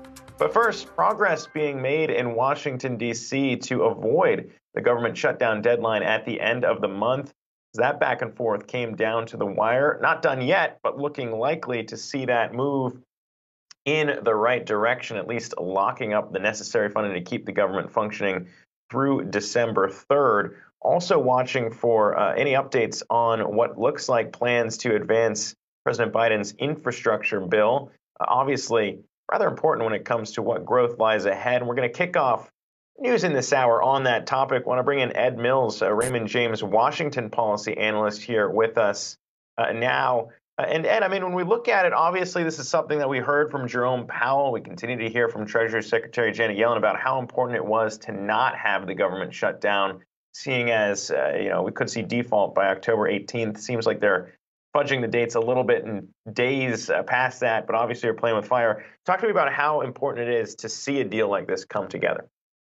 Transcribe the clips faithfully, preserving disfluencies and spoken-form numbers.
But first, progress being made in Washington, D C to avoid the government shutdown deadline at the end of the month. That back and forth came down to the wire. Not done yet, but looking likely to see that move in the right direction, at least locking up the necessary funding to keep the government functioning through December third. Also watching for uh, any updates on what looks like plans to advance President Biden's infrastructure bill. Uh, obviously, rather important when it comes to what growth lies ahead. And we're going to kick off news in this hour on that topic. I want to bring in Ed Mills, a Raymond James Washington policy analyst, here with us uh, now. Uh, and Ed, I mean, when we look at it, obviously this is something that we heard from Jerome Powell. We continue to hear from Treasury Secretary Janet Yellen about how important it was to not have the government shut down, seeing as, uh, you know, we could see default by October eighteenth. Seems like they're fudging the dates a little bit in days uh, past that, but obviously you're playing with fire. Talk to me about how important it is to see a deal like this come together.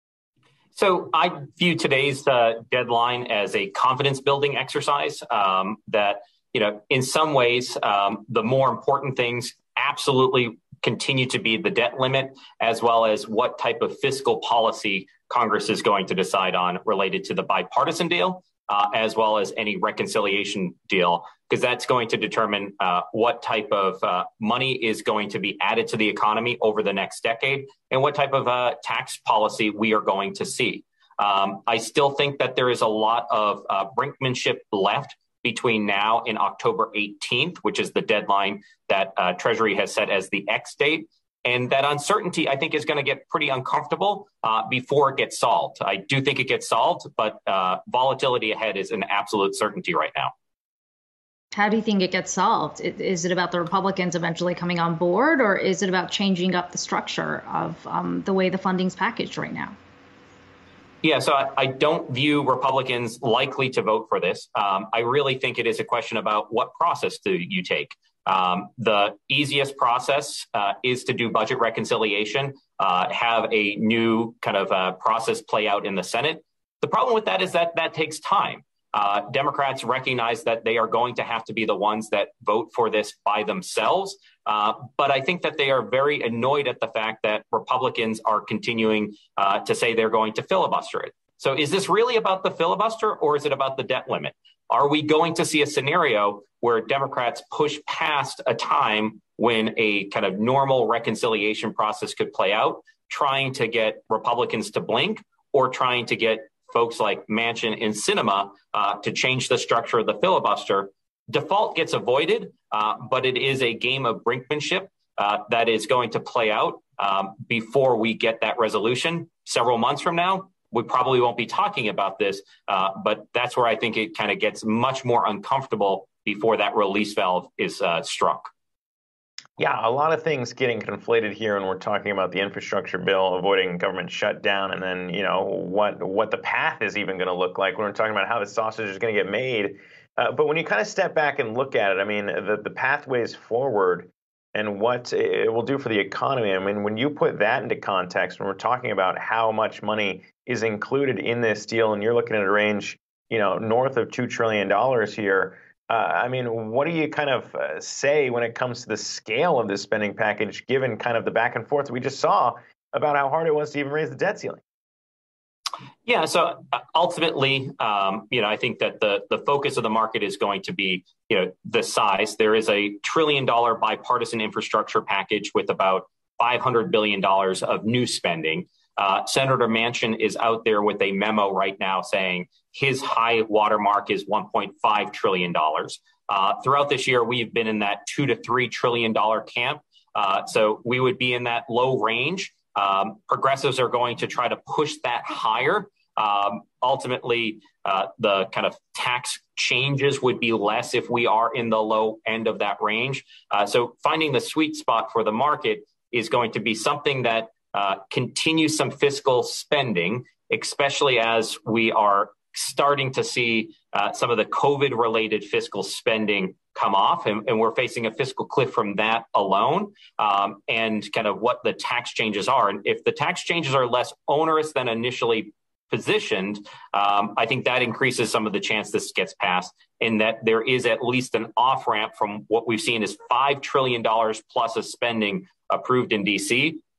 So I view today's uh, deadline as a confidence building exercise um, that, you know, in some ways, um, the more important things absolutely continue to be the debt limit, as well as what type of fiscal policy Congress is going to decide on related to the bipartisan deal, uh, as well as any reconciliation deal, because that's going to determine uh, what type of uh, money is going to be added to the economy over the next decade and what type of uh, tax policy we are going to see. Um, I still think that there is a lot of uh, brinkmanship left between now and October eighteenth, which is the deadline that uh, Treasury has set as the X date. And that uncertainty, I think, is going to get pretty uncomfortable uh, before it gets solved. I do think it gets solved, but uh, volatility ahead is an absolute certainty right now. How do you think it gets solved? Is it about the Republicans eventually coming on board, or is it about changing up the structure of um, the way the funding's packaged right now? Yeah, so I, I don't view Republicans likely to vote for this. Um, I really think it is a question about what process do you take. Um, the easiest process uh, is to do budget reconciliation, uh, have a new kind of uh, process play out in the Senate. The problem with that is that that takes time. Uh, Democrats recognize that they are going to have to be the ones that vote for this by themselves. Uh, but I think that they are very annoyed at the fact that Republicans are continuing uh, to say they're going to filibuster it. So is this really about the filibuster, or is it about the debt limit? Are we going to see a scenario where Democrats push past a time when a kind of normal reconciliation process could play out, trying to get Republicans to blink or trying to get folks like Manchin and Sinema uh, to change the structure of the filibuster? Default gets avoided, uh, but it is a game of brinkmanship uh, that is going to play out um, before we get that resolution several months from now. We probably won't be talking about this, uh, but that's where I think it kind of gets much more uncomfortable before that release valve is uh, struck. Yeah, a lot of things getting conflated here when we're talking about the infrastructure bill, avoiding government shutdown, and then, you know, what what the path is even going to look like when we're talking about how the sausage is going to get made. Uh, but when you kind of step back and look at it, I mean, the, the pathways forward and what it will do for the economy. I mean, when you put that into context, when we're talking about how much money is included in this deal, and you're looking at a range, you know, north of two trillion dollars here, uh, I mean, what do you kind of uh, say when it comes to the scale of this spending package, given kind of the back and forth we just saw about how hard it was to even raise the debt ceiling? Yeah, so ultimately, um, you know, I think that the the focus of the market is going to be, you know, the size. There is a trillion dollar bipartisan infrastructure package with about five hundred billion dollars of new spending. Uh, Senator Manchin is out there with a memo right now saying his high watermark is one point five trillion dollars. Uh, throughout this year, we've been in that two to three trillion dollar camp. Uh, so we would be in that low range. Um, progressives are going to try to push that higher. Um, ultimately, uh, the kind of tax changes would be less if we are in the low end of that range. Uh, so finding the sweet spot for the market is going to be something that uh, continues some fiscal spending, especially as we are starting to see uh, some of the COVID-related fiscal spending come off, and, and we're facing a fiscal cliff from that alone, um, and kind of what the tax changes are. And if the tax changes are less onerous than initially positioned, um, I think that increases some of the chance this gets passed, and that there is at least an off-ramp from what we've seen is five trillion dollars plus of spending approved in D C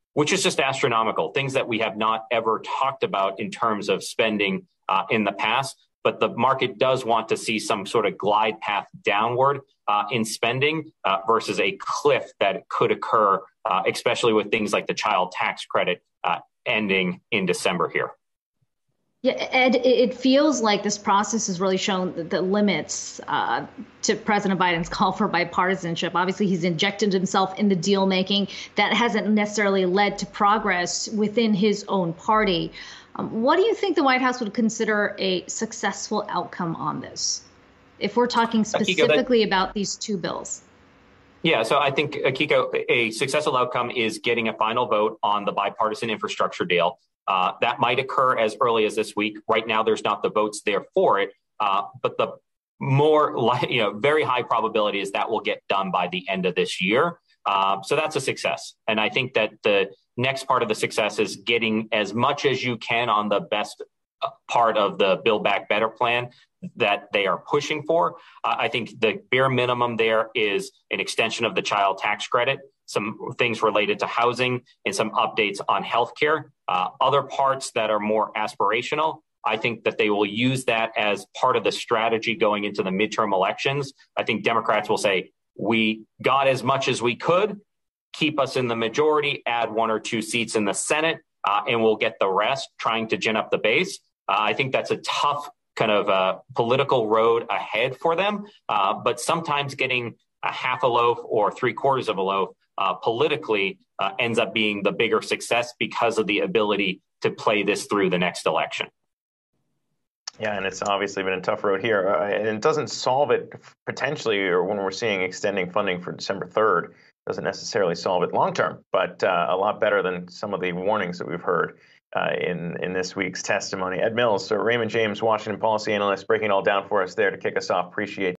which is just astronomical, things that we have not ever talked about in terms of spending uh, in the past. But the market does want to see some sort of glide path downward uh, in spending uh, versus a cliff that could occur, uh, especially with things like the child tax credit uh, ending in December here. Yeah, Ed, it feels like this process has really shown the, the limits uh, to President Biden's call for bipartisanship. Obviously, he's injected himself in the deal making. That hasn't necessarily led to progress within his own party. Um, what do you think the White House would consider a successful outcome on this, if we're talking specifically about these two bills? Yeah, so I think, Akiko, a successful outcome is getting a final vote on the bipartisan infrastructure deal. Uh, that might occur as early as this week. Right now, there's not the votes there for it, uh, but the more, li- you know, very high probability is that will get done by the end of this year. Uh, so that's a success. And I think that the next part of the success is getting as much as you can on the best part of the Build Back Better plan that they are pushing for. Uh, I think the bare minimum there is an extension of the child tax credit, some things related to housing, and some updates on healthcare. Uh, other parts that are more aspirational, I think that they will use that as part of the strategy going into the midterm elections. I think Democrats will say, we got as much as we could, keep us in the majority, add one or two seats in the Senate, uh, and we'll get the rest, trying to gin up the base. Uh, I think that's a tough kind of uh, political road ahead for them, uh, but sometimes getting a half a loaf or three quarters of a loaf uh, politically uh, ends up being the bigger success because of the ability to play this through the next election. Yeah, and it's obviously been a tough road here. Uh, and it doesn't solve it potentially, or when we're seeing extending funding for December third, doesn't necessarily solve it long term, but uh, a lot better than some of the warnings that we've heard uh, in, in this week's testimony. Ed Mills, so Raymond James, Washington policy analyst, breaking it all down for us there to kick us off. Appreciate